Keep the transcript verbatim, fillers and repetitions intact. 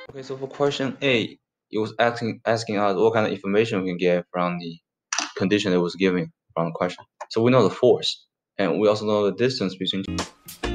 Okay, so for question A, it was asking asking us what kind of information we can get from the condition that was given from the question. So we know the force, and we also know the distance between